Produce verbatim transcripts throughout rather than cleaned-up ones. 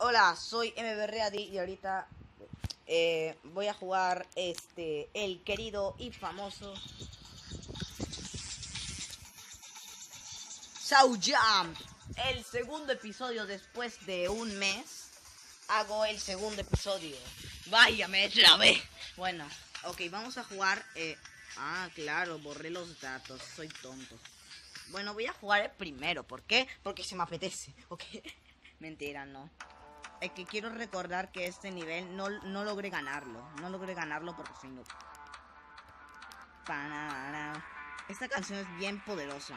Hola, soy M B R A D y ahorita eh, voy a jugar este el querido y famoso Show Jump. El segundo episodio después de un mes. Hago el segundo episodio. Vaya, me trabé. Bueno, ok, vamos a jugar. Eh... Ah, claro, borré los datos. Soy tonto. Bueno, voy a jugar el primero. ¿Por qué? Porque se me apetece. Ok. Mentira, no. Es que quiero recordar que este nivel no, no logré ganarlo. No logré ganarlo porque soy noob. Esta canción es bien poderosa.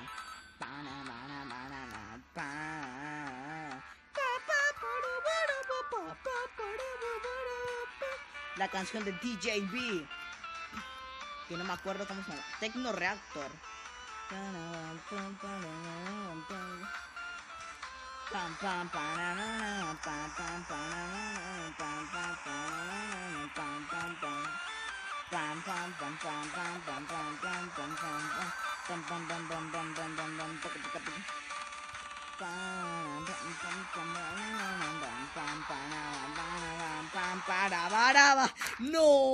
La canción de D J B, que no me acuerdo cómo se llama. Techno Reactor. No.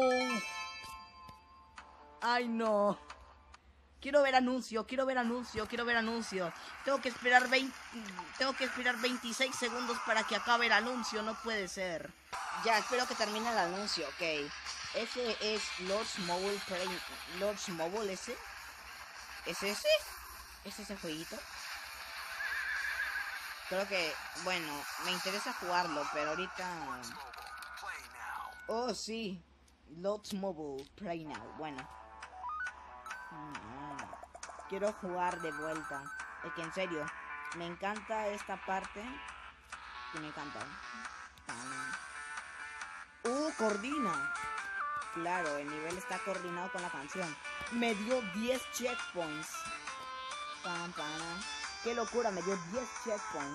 Ay, no. Quiero ver anuncio, quiero ver anuncio, quiero ver anuncio. Tengo que esperar veinte, tengo que esperar veintiséis segundos para que acabe el anuncio, no puede ser. Ya, espero que termine el anuncio, ok. Ese es Lords Mobile Play, Lords Mobile ese. ¿Es ese? ¿Es ese jueguito? Creo que, bueno, me interesa jugarlo, pero ahorita... Oh, sí. Lords Mobile Play Now, bueno. Quiero jugar de vuelta. Es que en serio, me encanta esta parte. Que me encanta. Uh, coordina. Claro, el nivel está coordinado con la canción. Me dio diez checkpoints. Pam, pam. Qué locura, me dio diez checkpoints.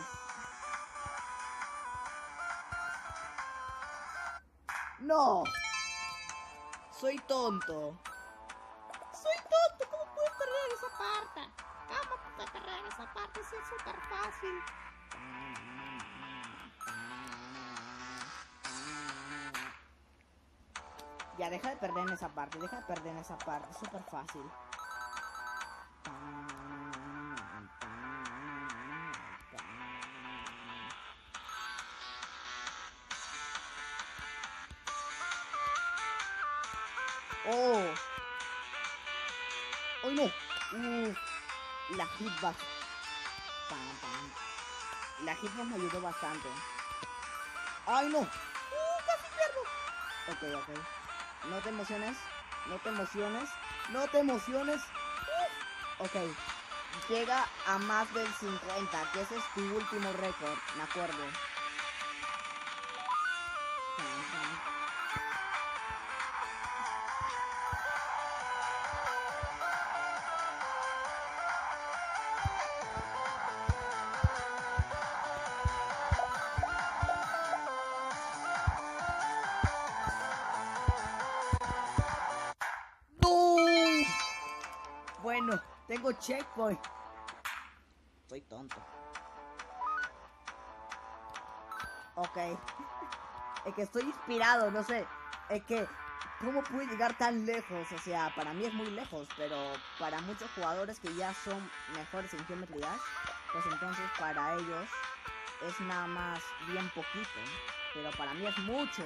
No. Soy tonto. Soy tonto, ¿cómo puedo perder esa parte? ¿Cómo puedo perder esa parte? Si es súper fácil. Ya, deja de perder en esa parte, deja de perder en esa parte, es súper fácil. Oh. ¡Ay, no! Uh, la hitbox. Pam, pam. La hitbox me ayudó bastante. ¡Ay, no! ¡Uh, casi pierdo! Ok, ok. No te emociones. No te emociones. No te emociones. Uh. Ok. Llega a más del cincuenta, que ese es tu último récord, me acuerdo. Bueno, tengo checkpoint. Soy tonto. Ok. Es que estoy inspirado, no sé. Es que, ¿cómo pude llegar tan lejos? O sea, para mí es muy lejos, pero para muchos jugadores que ya son mejores en Geometry Dash, pues entonces para ellos es nada más bien poquito. Pero para mí es mucho.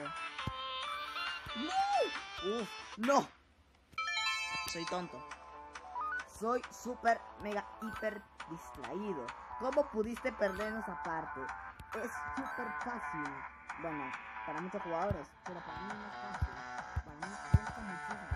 ¡No! Uf, no. Soy tonto. Soy súper, mega, hiper distraído. ¿Cómo pudiste perder en esa parte? Es súper fácil. Bueno, para muchos jugadores, pero para mí no es fácil. Para mí cuesta muchísimo.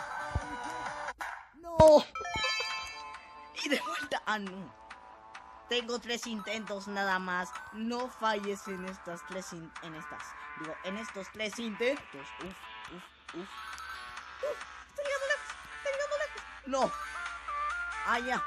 Y de vuelta. Ah, no. Tengo tres intentos nada más. No falles en estas tres in en estas. Digo, en estos tres intentos. Uf, uf, uf. Uf, estoy llegando lejos. Estoy llegando lejos. No. Ah, ya.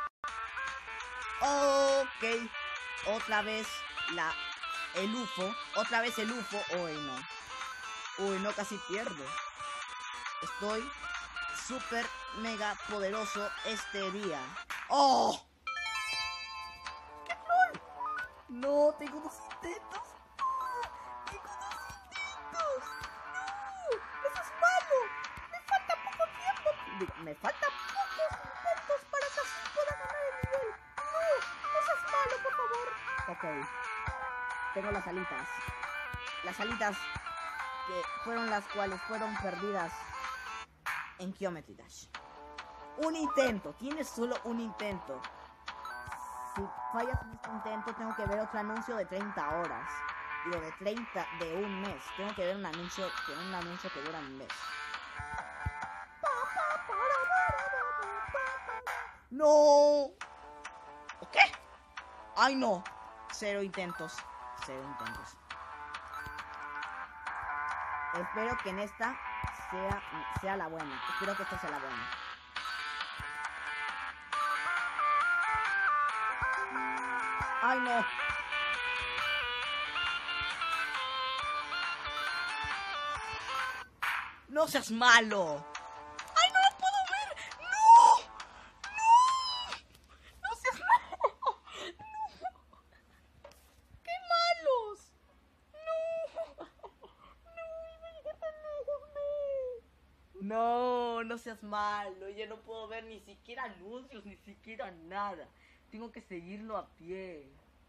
Ok. Otra vez la el U F O. Otra vez el U F O. Uy, no. Uy, no, casi pierdo. Estoy súper mega poderoso este día. ¡Oh! ¡Qué troll! No, tengo dos intentos. No, tengo dos intentos. No, eso es malo. Me falta poco tiempo. Digo, me falta pocos intentos para que así pueda ganar el nivel. No, eso es malo, por favor. Ok. Tengo las alitas. Las alitas que fueron las cuales fueron perdidas en Geometry Dash. Un intento, tienes solo un intento. Si fallas en este intento, tengo que ver otro anuncio de treinta horas. Digo, de treinta, de un mes. Tengo que ver un anuncio, que un anuncio que dura un mes. ¡No! ¿Qué? ¡Ay, no! Cero intentos. Cero intentos. Espero que en esta sea, sea la buena. Espero que esta sea la buena. ¡Ay, no! ¡No seas malo! ¡Ay, no lo puedo ver! ¡No! ¡No! ¡No seas malo! ¡No! ¡Qué malos! ¡No! No, no seas malo. Ya no puedo ver ni siquiera anuncios, ni siquiera nada. Tengo que seguirlo a pie.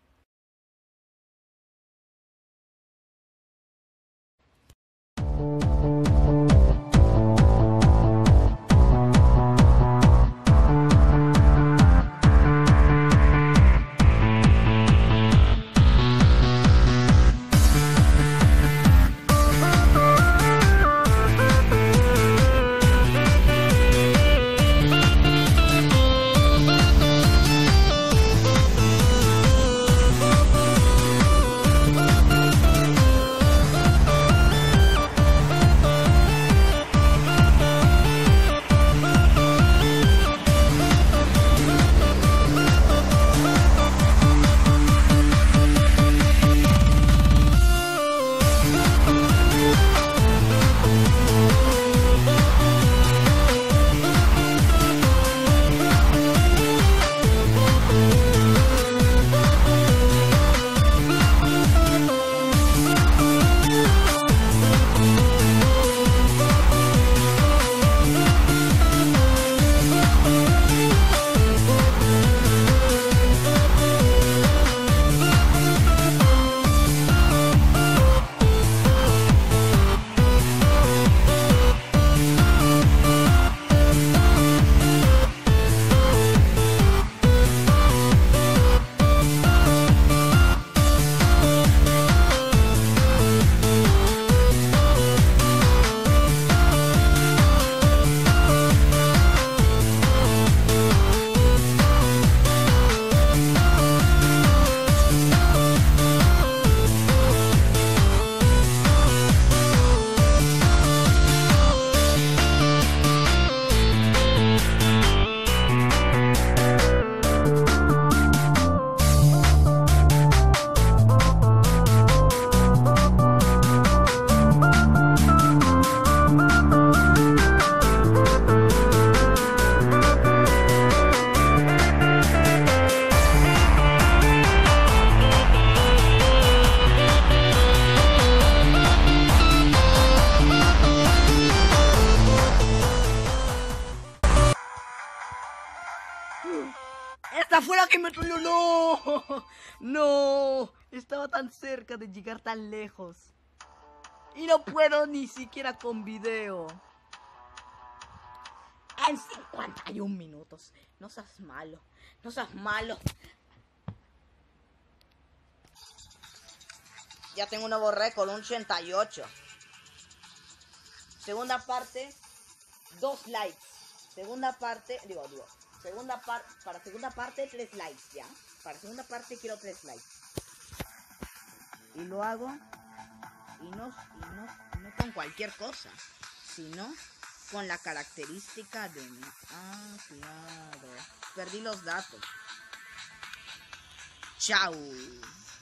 Esta fue la que me troleó. No, no, estaba tan cerca de llegar tan lejos y no puedo ni siquiera con video. En cincuenta y un minutos. No seas malo, no seas malo. Ya tengo un nuevo récord, un ochenta y ocho. Segunda parte, dos likes. Segunda parte, digo, digo, Segunda parte, para segunda parte, tres likes, ¿ya? Para segunda parte quiero tres likes. Y lo hago, y no, y no, no con cualquier cosa, sino con la característica de mi... Ah, claro. Perdí los datos. Chao.